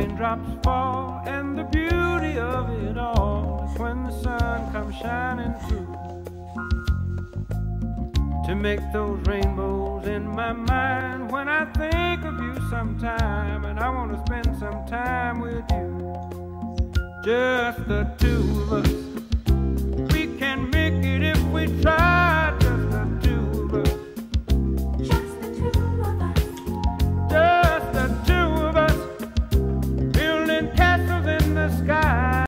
raindrops fall, and the beauty of it all is when the sun comes shining through to make those rainbows in my mind. When I think of you sometime, and I want to spend some time with you, just the two